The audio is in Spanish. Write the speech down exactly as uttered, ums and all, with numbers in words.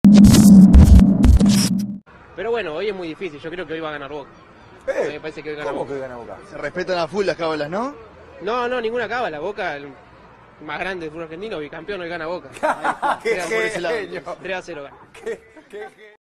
Pero bueno, hoy es muy difícil, yo creo que hoy va a ganar Boca. Eh, Me parece que hoy gana ¿Cómo Boca. que gana Boca? Se respetan a full las cábalas, ¿no? No, no, ninguna cábala, Boca, el más grande del fútbol argentino, bicampeón, hoy gana Boca. ¡Qué Por ese lado. genio! tres a cero gana. ¡Qué, qué genio!